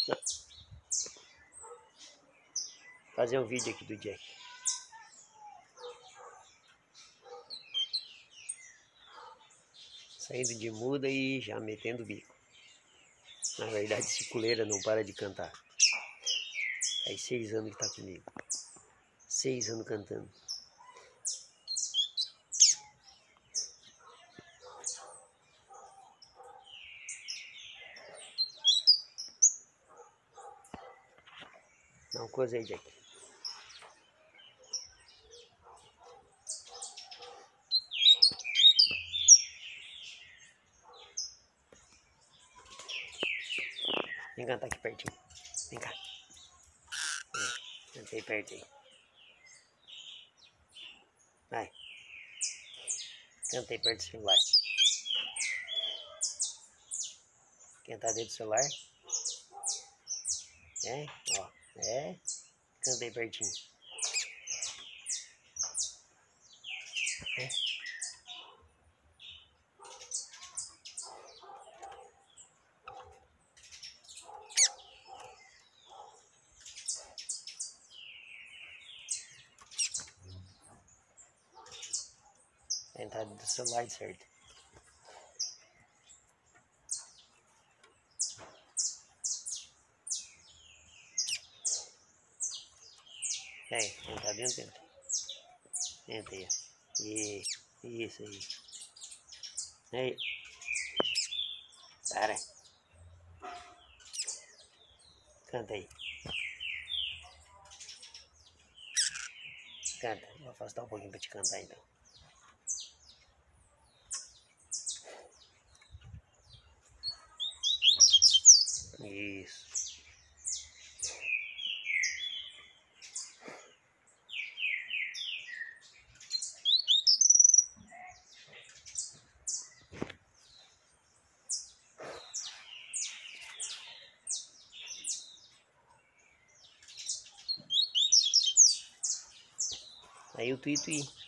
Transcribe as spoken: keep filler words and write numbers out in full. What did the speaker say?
Não. Fazer um vídeo aqui do Jack. Saindo de muda e já metendo o bico. Na verdade, esse coleira não para de cantar. Faz seis anos que tá comigo. Seis anos cantando. Dá uma coisa aí, Jack. Vem cantar aqui pertinho. Vem cá. Cantei perto aí. Vai. Cantei perto do celular. Quem tá dentro do celular? É, ó. É. Cantei pertinho. É. Quem tá dentro do celular, certo? É, quem tá dentro, entra. Entra aí. E, isso aí. Aí. Para. Canta aí. Canta. Vou afastar um pouquinho pra te cantar então. Isso. Aí o Tui Tui.